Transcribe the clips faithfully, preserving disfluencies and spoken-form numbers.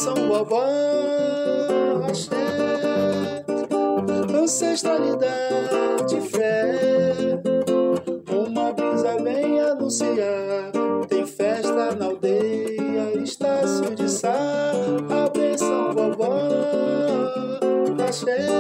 benção vovó, axé, ancestralidade, fé. Uma brisa vem anunciar, tem festa na aldeia, Estácio de Sá. A benção vovó, axé,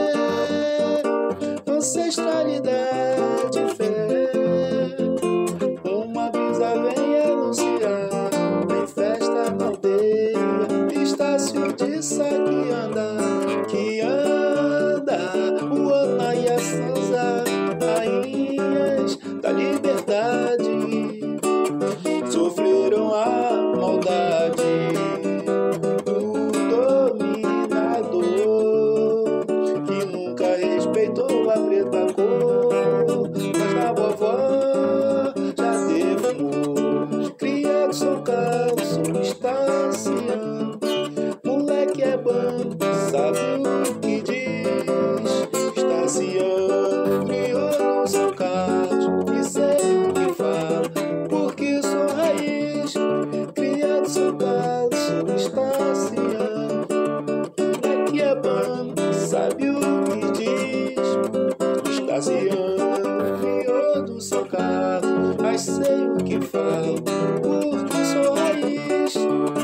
ancestralidade, fé. Uma brisa vem anunciar, tem festa na aldeia, Estácio de Sá que anda, que anda, o Ana e a Sansa, rainhas da liberdade, sofreram a maldade do dominador, que nunca respeitou a preta cor. Mas na vovó já teve criado São Carlos, Estaciano, moleque é bom, sabe o que diz. Estaciano criou no São Carlos, e sei o que fala, porque sou raiz. Criado São Carlos, Estaciano, moleque é bom, sabe o que diz. Estaciano criou do São Carlos, mas sei o que falo, porque sou raiz.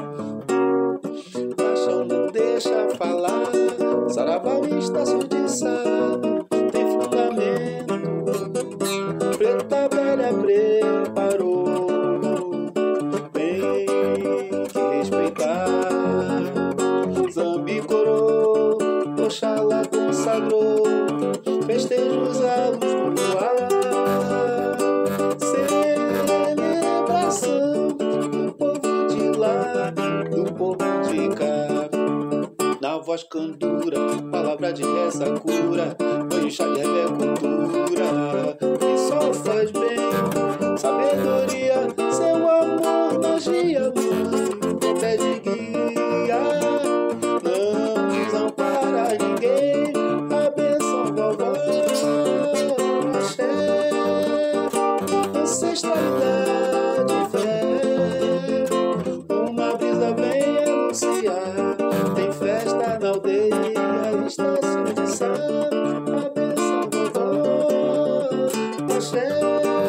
Paixão não deixa falar, Saravá e Estácio de Sá tem fundamento. Preta velha preparou, tem que respeitar. Zambi coroou, Oxalá consagrou, festejos à luz do luar. Celebração do povo de lá, do povo de cá. Na voz candura, palavra de reza cura, banho chá de é cultura, que só faz bem. Sabedoria, seu amor, magia, mãe, pede guia, não desampara ninguém. A benção vovó, axé, ancestralidade, fé. Uma brisa vem anunciar, tem festa na aldeia, Estácio de Sá. A benção vovó, axé,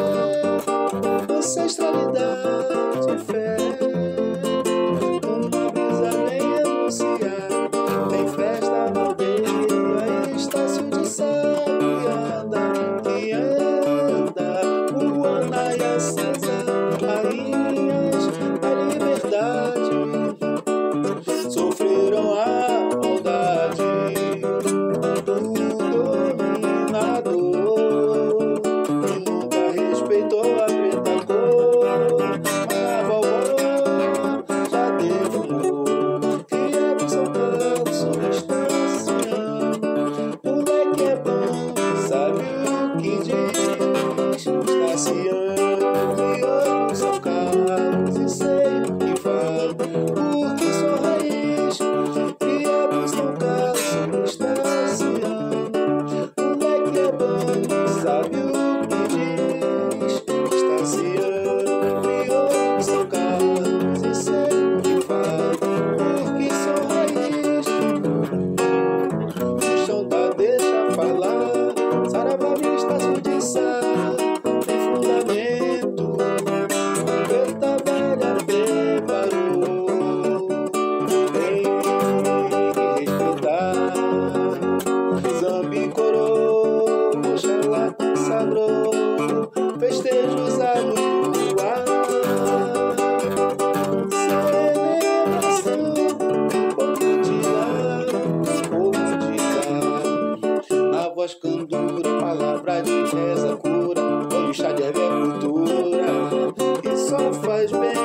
ancestralidade, fé. Uma brisa vem anunciar, tem festa na aldeia, Estácio de Sá. Que anda, que anda, o Ana e a Sansa, rainhas da liberdade, sofreram a maldade do dominador, que nunca respeitou a preta cor. Mas a vovó já derrubou, criado São Carlos, Estaciano, moleque é bom, sabe o que diz. Estaciano criou São Carlos, e sei o que falo, porque sou raiz. Criado São Carlos, Estaciano, moleque é bom, sabe o que diz. Estaciano criou São Carlos, e sei o que falo, porque sou raiz. O chão tá deixa falar, Saravá e Estácio de Sá tem fundamento. Preta velha preparou, tem que respeitar. Zambi coroou, Oxalá consagrou, festejos à luz do luar. Celebração do povo de lá, do povo de cá. Na voz candura, palavra de reza cura, banho chá de é cultura, que só faz bem.